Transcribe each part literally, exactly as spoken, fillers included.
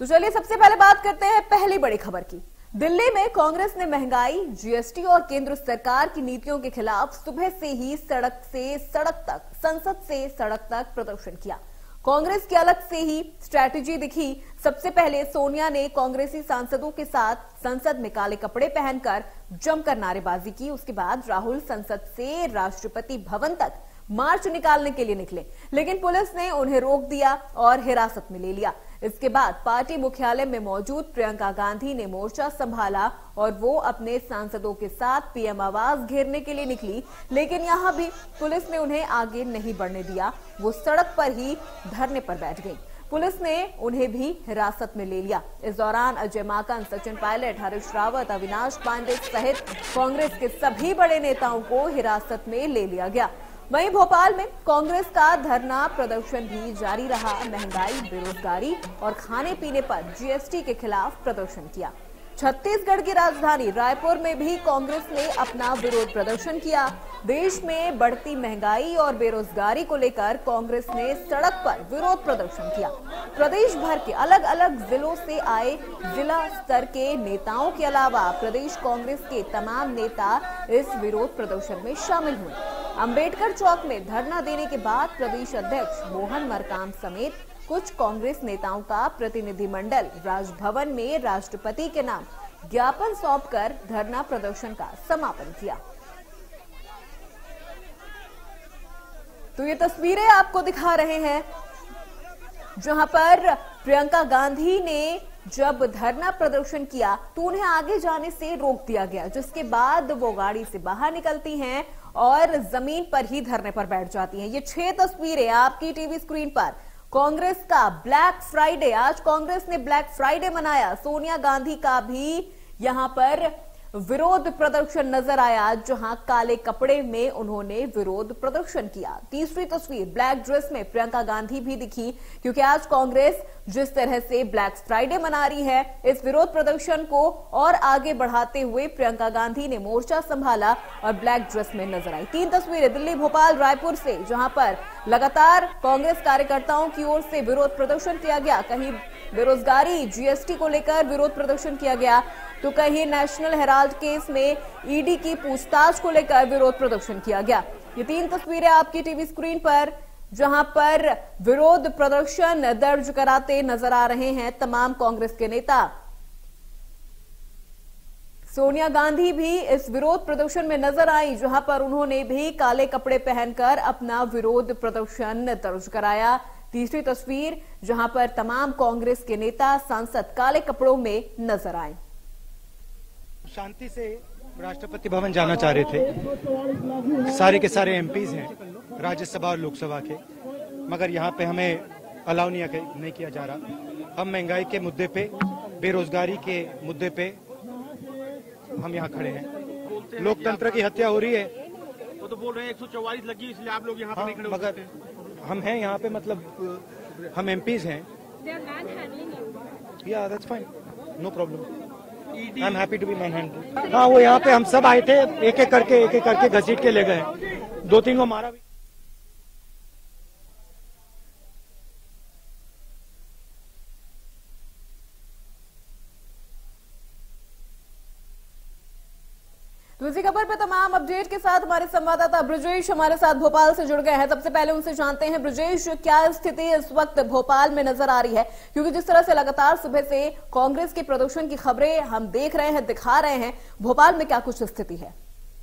तो चलिए सबसे पहले बात करते हैं पहली बड़ी खबर की। दिल्ली में कांग्रेस ने महंगाई, जीएसटी और केंद्र सरकार की नीतियों के खिलाफ सुबह से ही सड़क से सड़क तक, संसद से सड़क तक प्रदर्शन किया। कांग्रेस की अलग से ही स्ट्रैटेजी दिखी। सबसे पहले सोनिया ने कांग्रेसी सांसदों के साथ संसद में काले कपड़े पहनकर जमकर नारेबाजी की। उसके बाद राहुल संसद से राष्ट्रपति भवन तक मार्च निकालने के लिए निकले, लेकिन पुलिस ने उन्हें रोक दिया और हिरासत में ले लिया। इसके बाद पार्टी मुख्यालय में मौजूद प्रियंका गांधी ने मोर्चा संभाला और वो अपने सांसदों के साथ पीएम आवास घेरने के लिए निकली, लेकिन यहां भी पुलिस ने उन्हें आगे नहीं बढ़ने दिया। वो सड़क पर ही धरने पर बैठ गई। पुलिस ने उन्हें भी हिरासत में ले लिया। इस दौरान अजय माकन, सचिन पायलट, हरीश रावत, अविनाश पांडे सहित कांग्रेस के सभी बड़े नेताओं को हिरासत में ले लिया गया। वहीं भोपाल में कांग्रेस का धरना प्रदर्शन भी जारी रहा। महंगाई, बेरोजगारी और खाने पीने पर जीएसटी के खिलाफ प्रदर्शन किया। छत्तीसगढ़ की राजधानी रायपुर में भी कांग्रेस ने अपना विरोध प्रदर्शन किया। देश में बढ़ती महंगाई और बेरोजगारी को लेकर कांग्रेस ने सड़क पर विरोध प्रदर्शन किया। प्रदेश भर के अलग अलग जिलों से आए जिला स्तर के नेताओं के अलावा प्रदेश कांग्रेस के तमाम नेता इस विरोध प्रदर्शन में शामिल हुए। अंबेडकर चौक में धरना देने के बाद प्रदेश अध्यक्ष मोहन मरकाम समेत कुछ कांग्रेस नेताओं का प्रतिनिधिमंडल राजभवन में राष्ट्रपति के नाम ज्ञापन सौंपकर धरना प्रदर्शन का समापन किया। तो ये तस्वीरें आपको दिखा रहे हैं जहां पर प्रियंका गांधी ने जब धरना प्रदर्शन किया तो उन्हें आगे जाने से रोक दिया गया, जिसके बाद वो गाड़ी से बाहर निकलती हैं और जमीन पर ही धरने पर बैठ जाती हैं। ये छह तस्वीरें आपकी टीवी स्क्रीन पर। कांग्रेस का ब्लैक फ्राइडे, आज कांग्रेस ने ब्लैक फ्राइडे मनाया। सोनिया गांधी का भी यहां पर विरोध प्रदर्शन नजर आया, जहां काले कपड़े में उन्होंने विरोध प्रदर्शन किया। तीसरी तस्वीर, ब्लैक ड्रेस में प्रियंका गांधी भी दिखी, क्योंकि आज कांग्रेस जिस तरह से ब्लैक फ्राइडे मना रही है, इस विरोध प्रदर्शन को और आगे बढ़ाते हुए प्रियंका गांधी ने मोर्चा संभाला और ब्लैक ड्रेस में नजर आई। तीन तस्वीरें दिल्ली, भोपाल, रायपुर से, जहां पर लगातार कांग्रेस कार्यकर्ताओं की ओर से विरोध प्रदर्शन किया गया। कहीं बेरोजगारी, जीएसटी को लेकर विरोध प्रदर्शन किया गया, तो कहीं नेशनल हेराल्ड केस में ईडी की पूछताछ को लेकर विरोध प्रदर्शन किया गया। ये तीन तस्वीरें आपकी टीवी स्क्रीन पर, जहां पर विरोध प्रदर्शन दर्ज कराते नजर आ रहे हैं तमाम कांग्रेस के नेता। सोनिया गांधी भी इस विरोध प्रदर्शन में नजर आई, जहां पर उन्होंने भी काले कपड़े पहनकर अपना विरोध प्रदर्शन दर्ज कराया। तीसरी तस्वीर, जहां पर तमाम कांग्रेस के नेता, सांसद काले कपड़ों में नजर आए। शांति से राष्ट्रपति भवन जाना चाह रहे थे। सारे के सारे एमपीज हैं राज्यसभा और लोकसभा के, मगर यहाँ पे हमें अलाउ नहीं, नहीं किया जा रहा। हम महंगाई के मुद्दे पे, बेरोजगारी के मुद्दे पे हम यहाँ खड़े हैं। लोकतंत्र की हत्या हो रही है। वो तो बोल रहे हैं एक सौ चौवालीस लगी, इसलिए आप लोग यहाँ हाँ, पे खड़े हो मगर हम हैं यहाँ पे, मतलब हम एमपीज हैं। या that's fine, no problem, I am happy to be manhandle. हाँ, वो यहाँ पे हम सब आए थे, एक एक करके एक एक करके घसीट के ले गए, दो तीन को मारा भी। तो इसी खबर पर तमाम अपडेट के साथ हमारे संवाददाता ब्रजेश हमारे साथ भोपाल से जुड़ गए हैं। सबसे पहले उनसे जानते हैं, ब्रजेश, क्या स्थिति इस वक्त भोपाल में नजर आ रही है? क्योंकि जिस तरह से लगातार सुबह से कांग्रेस के प्रदर्शन की खबरें हम देख रहे हैं, दिखा रहे हैं, भोपाल में क्या कुछ स्थिति है?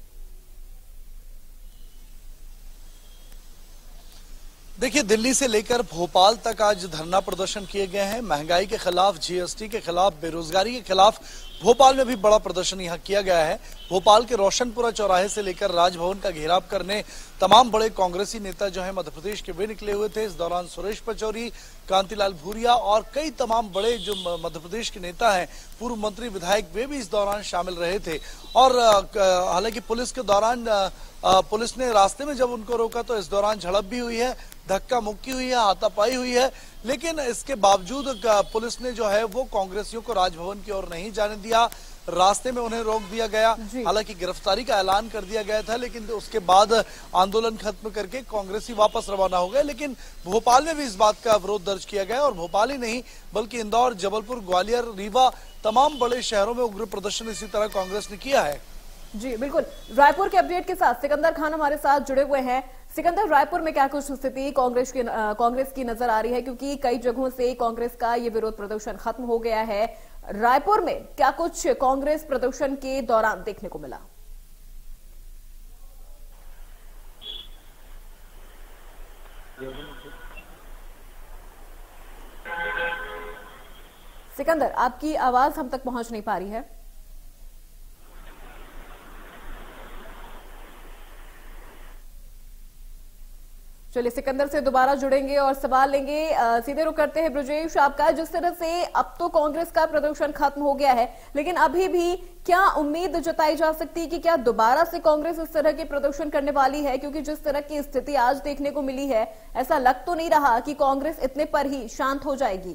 देखिए, दिल्ली से लेकर भोपाल तक आज धरना प्रदर्शन किए गए हैं। महंगाई के खिलाफ, जीएसटी के खिलाफ, बेरोजगारी के खिलाफ भोपाल में भी बड़ा प्रदर्शन यहाँ किया गया है। भोपाल के रोशनपुरा चौराहे से लेकर राजभवन का घेराव करने तमाम बड़े कांग्रेसी नेता जो हैं मध्य प्रदेश के वे निकले हुए थे। इस दौरान सुरेश पचौरी, कांतिलाल भूरिया और कई तमाम बड़े जो मध्य प्रदेश के नेता हैं, पूर्व मंत्री, विधायक, वे भी इस दौरान शामिल रहे थे। और हालांकि पुलिस के दौरान पुलिस ने रास्ते में जब उनको रोका तो इस दौरान झड़प भी हुई है, धक्का मुक्की हुई है, हाथापाई हुई है, लेकिन इसके बावजूद पुलिस ने जो है वो कांग्रेसियों को राजभवन की ओर नहीं जाने दिया। रास्ते में उन्हें रोक दिया गया। हालांकि गिरफ्तारी का ऐलान कर दिया गया था, लेकिन उसके बाद आंदोलन खत्म करके कांग्रेसी वापस रवाना हो गए। लेकिन भोपाल में भी इस बात का विरोध दर्ज किया गया और भोपाल ही नहीं बल्कि इंदौर, जबलपुर, ग्वालियर, रीवा, तमाम बड़े शहरों में उग्र प्रदर्शन इसी तरह कांग्रेस ने किया है। जी बिल्कुल, रायपुर के अपडेट के साथ सिकंदर खान हमारे साथ जुड़े हुए हैं। सिकंदर, रायपुर में क्या कुछ स्थिति कांग्रेस की कांग्रेस की नजर आ रही है, क्योंकि कई जगहों से कांग्रेस का ये विरोध प्रदर्शन खत्म हो गया है। रायपुर में क्या कुछ कांग्रेस प्रदर्शन के दौरान देखने को मिला? सिकंदर, आपकी आवाज हम तक पहुंच नहीं पा रही है। चलिए सिकंदर से दोबारा जुड़ेंगे और सवाल लेंगे। आ, सीधे रुक करते हैं ब्रजेश आपका। जिस तरह से अब तो कांग्रेस का प्रदर्शन खत्म हो गया है, लेकिन अभी भी क्या उम्मीद जताई जा सकती है कि क्या दोबारा से कांग्रेस इस तरह के प्रदर्शन करने वाली है? क्योंकि जिस तरह की स्थिति आज देखने को मिली है, ऐसा लग तो नहीं रहा कि कांग्रेस इतने पर ही शांत हो जाएगी।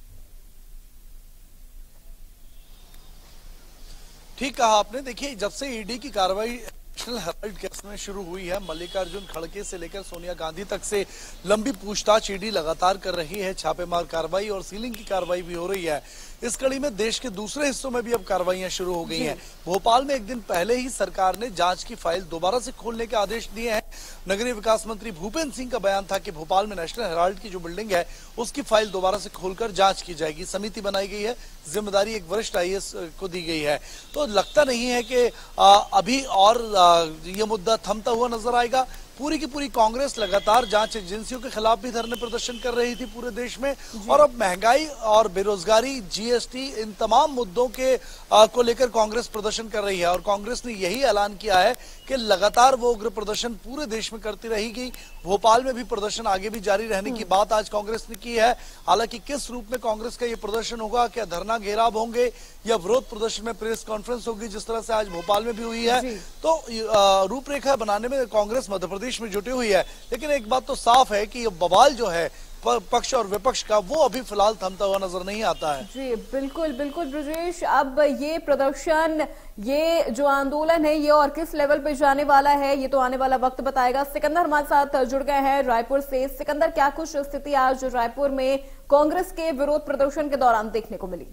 ठीक कहा आपने। देखिए, जब से ईडी की कार्रवाई नेशनल हेराल्ड केस में शुरू हुई है, मल्लिकार्जुन खड़गे से लेकर सोनिया गांधी तक से लंबी पूछताछ ईडी लगातार कर रही है। छापेमार कार्रवाई और सीलिंग की कार्रवाई भी हो रही है। इस कड़ी में देश के दूसरे हिस्सों में भी अब कार्रवाइयां शुरू हो गई हैं। भोपाल में एक दिन पहले ही सरकार ने जांच की फाइल दोबारा से खोलने के आदेश दिए हैं। नगरीय विकास मंत्री भूपेंद्र सिंह का बयान था कि भोपाल में नेशनल हेराल्ड की जो बिल्डिंग है उसकी फाइल दोबारा से खोलकर जांच की जाएगी। समिति बनाई गई है, जिम्मेदारी एक वरिष्ठ आई ए एस को दी गई है। तो लगता नहीं है कि अभी और आ, ये मुद्दा थमता हुआ नजर आएगा। पूरी की पूरी कांग्रेस लगातार जांच एजेंसियों के खिलाफ भी धरने प्रदर्शन कर रही थी पूरे देश में, और अब महंगाई और बेरोजगारी, जी एस टी, इन तमाम मुद्दों के आ, को लेकर कांग्रेस प्रदर्शन कर रही है। और कांग्रेस ने यही ऐलान किया है कि लगातार वो उग्र प्रदर्शन पूरे देश में करती रहेगी। भोपाल में भी प्रदर्शन आगे भी जारी रहने की बात आज कांग्रेस ने की है। हालांकि किस रूप में कांग्रेस का ये प्रदर्शन होगा, क्या धरना घेराव होंगे या विरोध प्रदर्शन में प्रेस कॉन्फ्रेंस होगी, जिस तरह से आज भोपाल में भी हुई है, तो रूपरेखा बनाने में कांग्रेस मध्य प्रदेश में जुटी हुई है। लेकिन एक बात तो साफ है कि ये बवाल जो है पक्ष और विपक्ष का, वो अभी फिलहाल थमता हुआ नजर नहीं आता है। जी बिल्कुल बिल्कुल ब्रजेश, अब ये प्रदर्शन, ये जो आंदोलन है, ये और किस लेवल पे जाने वाला है, ये तो आने वाला वक्त बताएगा। सिकंदर हमारे साथ जुड़ गए हैं रायपुर से। सिकंदर, क्या कुछ स्थिति आज रायपुर में कांग्रेस के विरोध प्रदर्शन के दौरान देखने को मिली?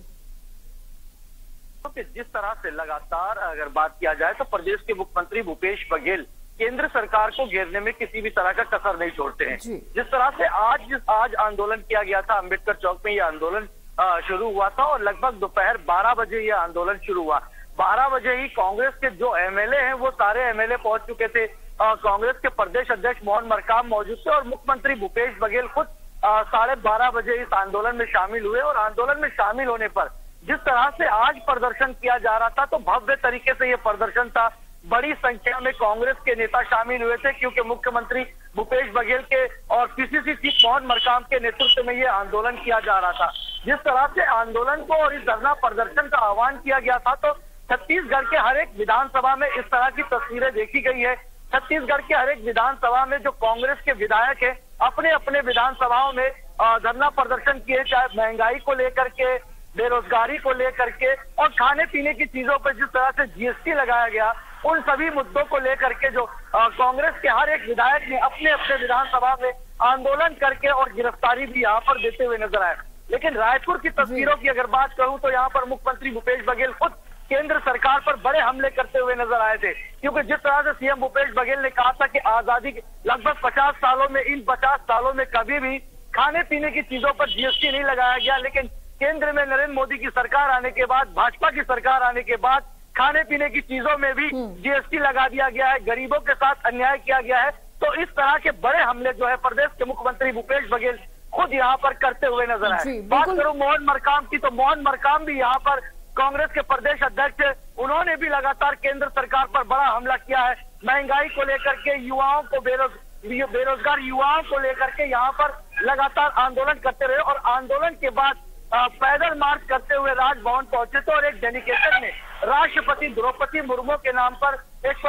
जिस तरह से लगातार अगर बात किया जाए तो प्रदेश के मुख्यमंत्री भूपेश बघेल केंद्र सरकार को घेरने में किसी भी तरह का कसर नहीं छोड़ते हैं। जिस तरह से आज आज आंदोलन किया गया था, अंबेडकर चौक में ये आंदोलन शुरू हुआ था और लगभग दोपहर बारह बजे ये आंदोलन शुरू हुआ। बारह बजे ही कांग्रेस के जो एमएलए हैं वो सारे एमएलए पहुंच चुके थे। कांग्रेस के प्रदेश अध्यक्ष मोहन मरकाम मौजूद थे और मुख्यमंत्री भूपेश बघेल खुद साढ़े बारह बजे इस आंदोलन में शामिल हुए। और आंदोलन में शामिल होने पर जिस तरह से आज प्रदर्शन किया जा रहा था, तो भव्य तरीके से ये प्रदर्शन था। बड़ी संख्या में कांग्रेस के नेता शामिल हुए थे, क्योंकि मुख्यमंत्री भूपेश बघेल के और पीसीसी चीफ मोहन मरकाम के नेतृत्व में ये आंदोलन किया जा रहा था। जिस तरह से आंदोलन को और इस धरना प्रदर्शन का आह्वान किया गया था, तो छत्तीसगढ़ के हर एक विधानसभा में इस तरह की तस्वीरें देखी गई है। छत्तीसगढ़ के हर एक विधानसभा में जो कांग्रेस के विधायक है, अपने अपने विधानसभाओं में धरना प्रदर्शन किए, चाहे महंगाई को लेकर के, बेरोजगारी को लेकर के और खाने पीने की चीजों पर जिस तरह से जीएसटी लगाया गया, उन सभी मुद्दों को लेकर के जो कांग्रेस के हर एक विधायक ने अपने अपने विधानसभा में आंदोलन करके और गिरफ्तारी भी यहाँ पर देते हुए नजर आए। लेकिन रायपुर की तस्वीरों की अगर बात करूं तो यहाँ पर मुख्यमंत्री भूपेश बघेल खुद केंद्र सरकार पर बड़े हमले करते हुए नजर आए थे, क्योंकि जिस तरह से सीएम भूपेश बघेल ने कहा था कि आजादी के लगभग पचास सालों में, इन पचास सालों में कभी भी खाने पीने की चीजों पर जीएसटी नहीं लगाया गया, लेकिन केंद्र में नरेंद्र मोदी की सरकार आने के बाद, भाजपा की सरकार आने के बाद खाने पीने की चीजों में भी जीएसटी लगा दिया गया है, गरीबों के साथ अन्याय किया गया है। तो इस तरह के बड़े हमले जो है प्रदेश के मुख्यमंत्री भूपेश बघेल खुद यहाँ पर करते हुए नजर आए। बात करूं मोहन मरकाम की, तो मोहन मरकाम भी यहाँ पर कांग्रेस के प्रदेश अध्यक्ष, उन्होंने भी लगातार केंद्र सरकार पर बड़ा हमला किया है। महंगाई को लेकर के, युवाओं को बेरोज बेरोजगार युवाओं को लेकर के यहाँ पर लगातार आंदोलन करते रहे और आंदोलन के बाद पैदल मार्च करते हुए राजभवन पहुंचे थे और एक डेलीगेशन ने राष्ट्रपति द्रौपदी मुर्मू के नाम पर एक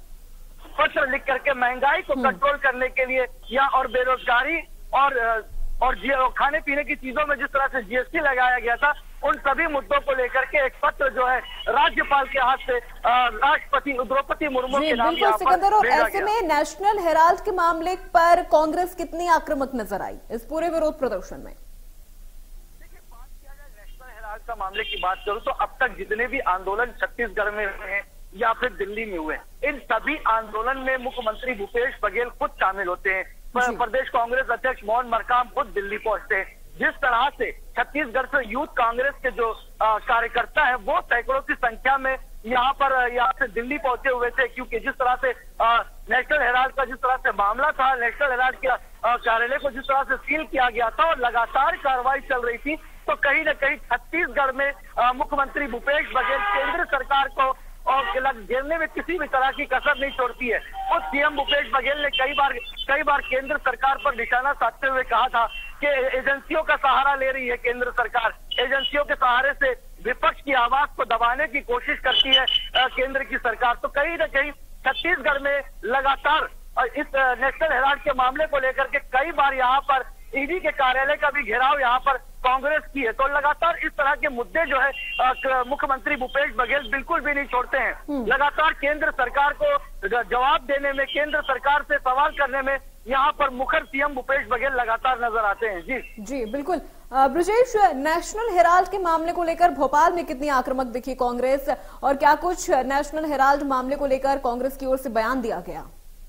पत्र लिख करके महंगाई को कंट्रोल करने के लिए या और बेरोजगारी और और खाने पीने की चीजों में जिस तरह से जीएसटी लगाया गया था, उन सभी मुद्दों को लेकर के एक पत्र जो है राज्यपाल के हाथ से राष्ट्रपति द्रौपदी मुर्मू के नाम यहाँ पर और ऐसे में नेशनल हेराल्ड के मामले पर कांग्रेस कितनी आक्रामक नजर आई इस पूरे विरोध प्रदर्शन में? देखिए, बात किया जाए नेशनल हेराल्ड का मामले की बात करूं तो अब तक जितने भी आंदोलन छत्तीसगढ़ में हुए हैं या फिर दिल्ली में हुए, इन सभी आंदोलन में मुख्यमंत्री भूपेश बघेल खुद शामिल होते हैं। प्रदेश कांग्रेस अध्यक्ष मोहन मरकाम खुद दिल्ली पहुंचते हैं। जिस तरह से छत्तीसगढ़ से यूथ कांग्रेस के जो कार्यकर्ता है वो सैकड़ों की संख्या में यहाँ पर यहाँ से दिल्ली पहुंचे हुए थे, क्योंकि जिस तरह से आ, नेशनल हेराल्ड का जिस तरह से मामला था, नेशनल हेराल्ड के कार्यालय को जिस तरह से सील किया गया था और लगातार कार्रवाई चल रही थी, तो कहीं न कहीं छत्तीसगढ़ में मुख्यमंत्री भूपेश बघेल केंद्र सरकार को और घेरने में किसी भी तरह की कसर नहीं छोड़ती है। उस सीएम भूपेश बघेल ने कई बार कई बार केंद्र सरकार पर निशाना साधते हुए कहा था कि एजेंसियों का सहारा ले रही है केंद्र सरकार, एजेंसियों के सहारे से विपक्ष की आवाज को दबाने की कोशिश करती है केंद्र की सरकार। तो कहीं न कहीं छत्तीसगढ़ में लगातार इस नेशनल हेराल्ड के मामले को लेकर के कई बार यहाँ पर ईडी के कार्यालय का भी घेराव यहाँ पर कांग्रेस की है। तो लगातार इस तरह के मुद्दे जो है मुख्यमंत्री भूपेश बघेल बिल्कुल भी नहीं छोड़ते हैं। लगातार केंद्र सरकार को जवाब देने में, केंद्र सरकार से सवाल करने में यहाँ पर मुखर सीएम भूपेश बघेल लगातार नजर आते हैं। जी जी बिल्कुल। ब्रजेश, नेशनल हेराल्ड के मामले को लेकर भोपाल में कितनी आक्रामक दिखी कांग्रेस, और क्या कुछ नेशनल हेराल्ड मामले को लेकर कांग्रेस की ओर से बयान दिया गया?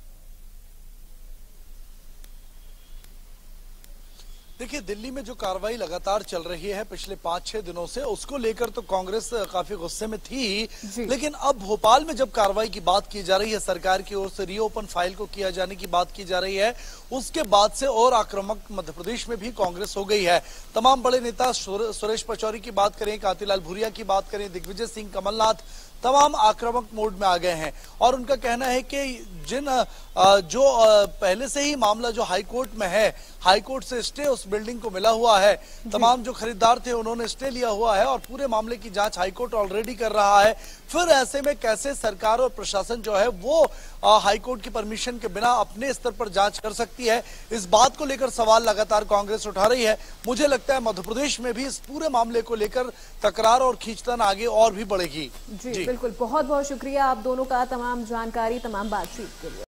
देखिए, दिल्ली में जो कार्रवाई लगातार चल रही है पिछले पांच छह दिनों से, उसको लेकर तो कांग्रेस काफी गुस्से में थी ही, लेकिन अब भोपाल में जब कार्रवाई की बात की जा रही है, सरकार की ओर से रीओपन फाइल को किया जाने की बात की जा रही है, उसके बाद से और आक्रामक मध्य प्रदेश में भी कांग्रेस हो गई है। तमाम बड़े नेता, सुरेश पचौरी की बात करें, कांतिलाल भूरिया की बात करें, दिग्विजय सिंह, कमलनाथ, तमाम आक्रामक मोड में आ गए हैं। और उनका कहना है कि जिन जो पहले से ही मामला जो हाईकोर्ट में है, हाईकोर्ट से स्टे उस बिल्डिंग को मिला हुआ है, तमाम जो खरीदार थे उन्होंने स्टे लिया हुआ है और पूरे मामले की जांच हाईकोर्ट ऑलरेडी कर रहा है। फिर ऐसे में कैसे सरकार और प्रशासन जो है वो हाईकोर्ट की परमिशन के बिना अपने स्तर पर जांच कर सकती है, इस बात को लेकर सवाल लगातार कांग्रेस उठा रही है। मुझे लगता है मध्य प्रदेश में भी इस पूरे मामले को लेकर तकरार और खींचतान आगे और भी बढ़ेगी। जी, जी बिल्कुल। बहुत बहुत शुक्रिया आप दोनों का तमाम जानकारी, तमाम बातचीत के लिए।